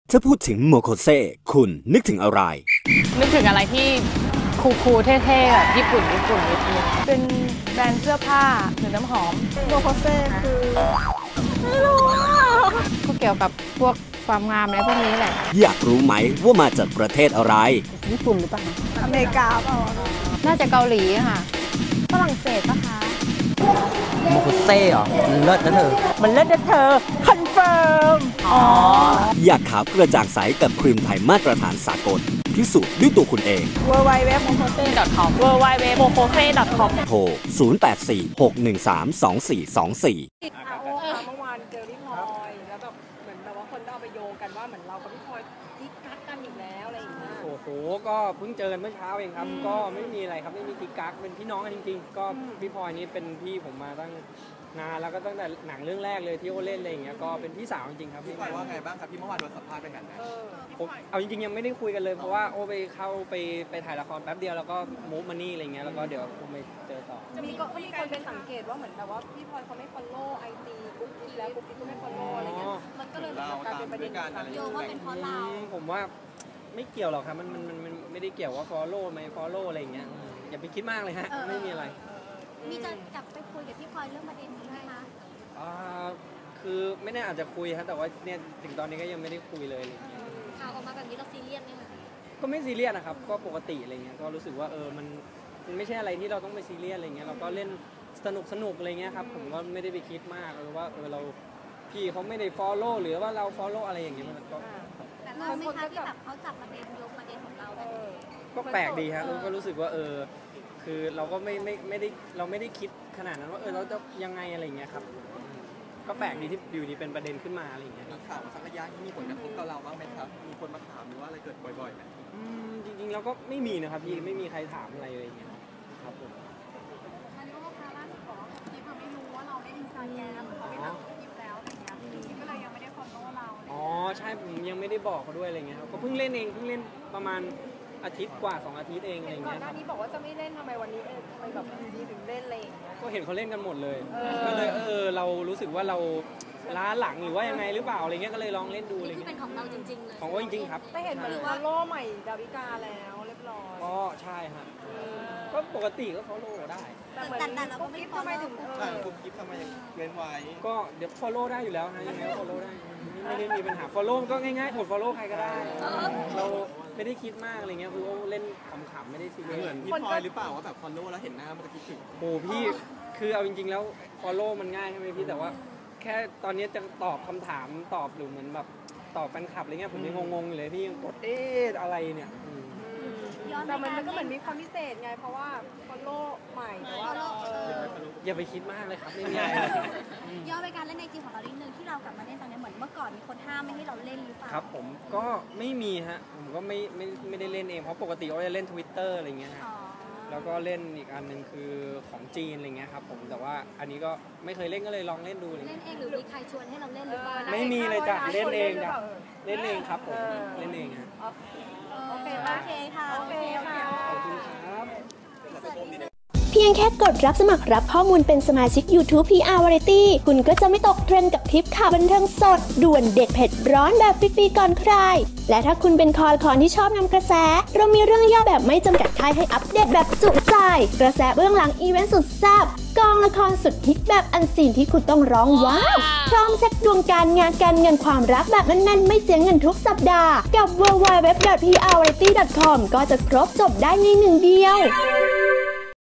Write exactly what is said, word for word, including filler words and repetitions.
ถ้าพูดถึงโมโคเซ่คุณนึกถึงอะไรนึกถึงอะไรที่คูลๆเท่ๆแบบญี่ปุ่นญี่ปุ่นนิดนึงเป็นแบรนด์เสื้อผ้าหรือน้ำหอมโมโคเซ่คือไม่รู้ก็เกี่ยวกับพวกความงามอะไรพวกนี้แหละอยากรู้ไหมว่ามาจากประเทศอะไรญี่ปุ่นหรือเปล่าอเมริกาเปล่าน่าจะเกาหลีค่ะฝรั่งเศสปะคะโมโคเซ่เหรอมันเลิศนะเธอมันเลิศนะเธอคอนเฟิร์มอ๋ออยากขาวกระจ่างใสกับครีมไทยมาตรฐานสากลพิสูจน์ด้วยตัวคุณเองดับเบิลยู ดับเบิลยู ดับเบิลยู ดอท โมโคเซ่ ดอท คอม ดับเบิลยู ดับเบิลยู ดับเบิลยู ดอท โมโคเซ่ ดอท คอมโทรศูนย์ แปด สี่ หก หนึ่ง สาม สอง สี่ สอง สี่อาโอค่ะเมื่อวานเจอพี่พลอยแล้วแบบเหมือนแบบว่าคนก็เอาไปโยงกันว่าเหมือนเรากับพี่พลอยกิ๊กกักกันอีกแล้วอะไรอย่างเงี้ยโอ้โหก็เพิ่งเจอกันเมื่อเช้าเองครับก็ไม่มีอะไรครับไม่มีกิ๊กกักเป็นพี่น้องกันจริงๆก็พี่พลอยนี่เป็นพี่ผมมาตั้งนานแล้วก็ตั้งแต่หนังเรื่องแรกเลยที่โอเล่นอะไรอย่างเงี้ยก็เป็นพี่สาวจริงๆครับพี่พลอยว่าไงบ้างครับพี่เมื่อวานโดนสัมภาษณ์เป็นกันนะผมเอาจริงๆยังไม่ได้คุยกันเลยเพราะว่าโอไปเข้าไปไปถ่ายละครแป๊บเดียวแล้วก็มูฟมานี่อะไรเงี้ยแล้วก็เดี๋ยวผมไปเจอต่อจะมีก็มีคนไปสังเกตว่าเหมือนแบบว่าพี่พลอยเขาไม่ฟอลโล่ไอจีกุ๊กกิ๊กแล้วกุ๊กกิ๊กก็ไม่ฟอลโล่อะไรเงี้ยมันก็เลยกลายเป็นประเด็นโยงว่าเป็นเพราะเราผมว่าไม่เกี่ยวหรอกครับมันมันมันไม่ได้เกี่ยวว่าฟอลโล่ไม่ฟอลโล่อะไรอย่างเงี้ยอย่าไปคิดมากเลยฮะไม่มีอะไรมีจะกลับไปคุยกับพี่พลอยเรื่องประเด็นนี้ไหมคะอ่าคือไม่ได้อาจจะคุยครับแต่ว่าเนี่ยถึงตอนนี้ก็ยังไม่ได้คุยเลยอะไรอย่างเงี้ยข่าวออกมาแบบนี้เราซีเรียสไหมคะก็ไม่ซีเรียสนะครับก็ปกติอะไรเงี้ยก็รู้สึกว่าเออมันมันไม่ใช่อะไรที่เราต้องไปซีเรียสอะไรเงี้ยเราก็เล่นสนุกสนุกอะไรเงี้ยครับผมก็ไม่ได้ไปคิดมากเออว่าเออเราพี่เขาไม่ได้ฟอลโล่หรือว่าเราฟอลโล่อะไรอย่างเงี้ยมันก็แต่เราไม่คะที่แบบเขาจับประเด็นโยงประเด็นของเราแบบก็แปลกดีครับก็รู้สึกว่าเออคือเราก็ไม่ไม่ไม่ได้เราไม่ได้คิดขนาดนั้นว่าเออเราจะยังไงอะไรเงี้ยครับก็แปลกดีที่อยู่ดีเป็นประเด็นขึ้นมาอะไรเงี้ยมีข่าวสักระยะที่มีผลกระทบกับเราบ้างไหมครับมีคนมาถามหรือว่าอะไรเกิดบ่อยๆไหมจริงๆเราก็ไม่มีนะครับพี่ไม่มีใครถามอะไรเลยเงี้ยครับผมมันก็ว่าล่าสุดบอกว่าคลิปเราไม่รู้ว่าเราได้อินสตาแกรมเขาไม่ทำคลิปแล้วอะไรเงี้ยก็เลยยังไม่ได้ฟอลโล่เราอ๋อใช่ผมยังไม่ได้บอกเขาด้วยอะไรเงี้ยก็เพิ่งเล่นเองเพิ่งเล่นประมาณอาทิตย์กว่าสองอาทิตย์เองอะไรเงี้ยก่อนหน้านี้บอกว่าจะไม่เล่นทำไมวันนี้ทำไมแบบอยู่ดีถึงเล่นอะไรอย่างเงี้ยก็เห็นเขาเล่นกันหมดเลยก็เลยเออเรารู้สึกว่าเราล้าหลังหรือว่ายังไงหรือเปล่าอะไรเงี้ยก็เลยลองเล่นดูอะไรเงี้ยนี่เป็นของเราจริงๆเลยของเราจริงๆครับแต่เห็นมันฟอลโล่ใหม่ดาวิกาแล้วเรียบร้อยอ๋อใช่ฮะก็ปกติก็ฟอลโล่ได้แต่แต่เราก็ไม่ฟอลโล่ถึงกุ๊กกิ๊บทำไมยังเว้นไว้ก็เดี๋ยวฟอลโล่ได้อยู่แล้วนะยังไงก็ฟอลโล่ได้ไม่ได้มีปัญหา follow ก็ง่ายๆกด follow ใครก็ได้เราไม่ได้คิดมากอะไรเงี้ยคือเล่นขำๆไม่ได้ซีเรียสเหมือนพี่พลอยหรือเปล่าว่าแบบ follow แล้วเห็นหน้ามันจะคิดถึงโอ้พี่คือเอาจริงๆแล้ว follow มันง่ายใช่ไหมพี่แต่ว่าแค่ตอนนี้จะตอบคำถามตอบหรือเหมือนแบบตอบแฟนคลับอะไรเงี้ยผมยังงงๆอยู่เลยพี่ยังกดเอ๊ะอะไรเนี่ยแต่มันก็เหมือนมีความพิเศษไงเพราะว่า follow ใหม่แต่ว่าอย่าไปคิดมากเลยครับไม่มีอะไรย้อนไปการเล่นในจีของเรานิดนึงที่เรากลับมาเล่นตอนนี้เหมือนเมื่อก่อนมีคนห้ามไม่ให้เราเล่นหรือเปล่าครับผมก็ไม่มีฮะผมก็ไม่ไม่ไม่ได้เล่นเองเพราะปกติเราจะเล่น Twitter อะไรเงี้ยฮะแล้วก็เล่นอีกอันหนึ่งคือของจีนอะไรเงี้ยครับผมแต่ว่าอันนี้ก็ไม่เคยเล่นก็เลยลองเล่นดูเล่นเองหรือมีใครชวนให้เราเล่นหรือเปล่าไม่มีเลยจ้ะเล่นเองจ้ะเล่นเองครับผมเล่นเองฮะโอเคโอเคค่ะโอเคค่ะขอบคุณครับเพียงแค่กดรับสมัครรับข้อมูลเป็นสมาชิก YouTube พี อาร์ Variety คุณก็จะไม่ตกเทรนด์กับทริปข่าวบันเทิงสดด่วนเด็ดเผ็ดร้อนแบบฟรีๆก่อนใครและถ้าคุณเป็นคอละครที่ชอบนำกระแสเรามีเรื่องย่อแบบไม่จำกัดค่ายให้อัปเดตแบบจุใจกระแสเบื้องหลังอีเวนต์สุดแซ่บกองละครสุดฮิตแบบอันซีนที่คุณต้องร้องว้าวพร้อมเซ็ตดวงการงานการเงินความรักแบบแน่นๆไม่เสียเงินทุกสัปดาห์กับ ดับเบิลยู ดับเบิลยู ดับเบิลยู ดอท พี อาร์ วาไรตี้ ดอท คอม ก็จะครบจบได้ในหนึ่งเดียว